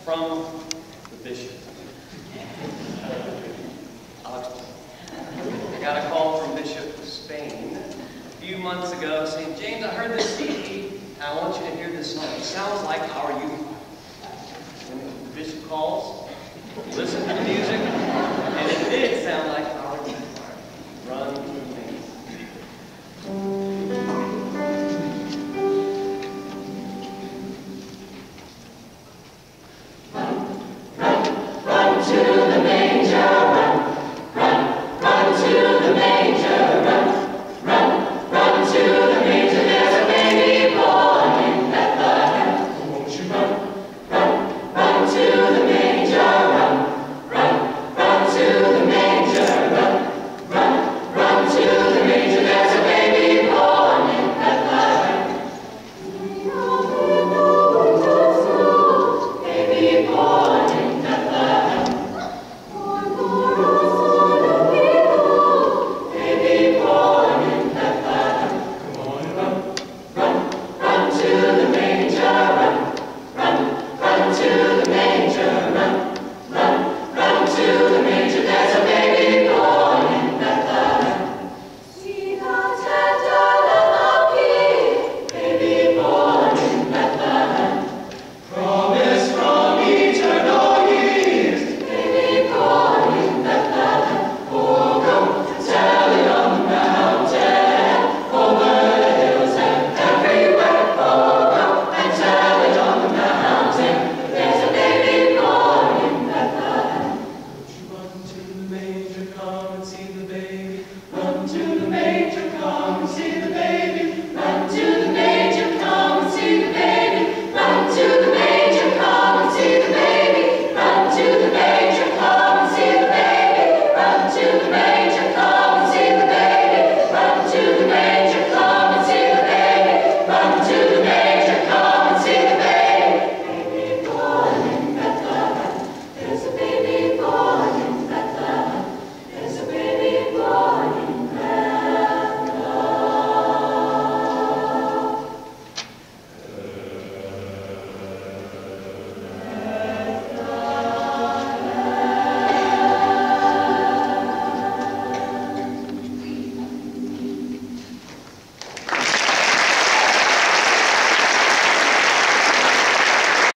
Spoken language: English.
from the bishop. I'll explain. I got a call from Bishop Spain a few months ago saying, James, I heard this CD, and I want you to hear this song. It sounds like our youth. When the bishop calls, listen to the music, and it did sound like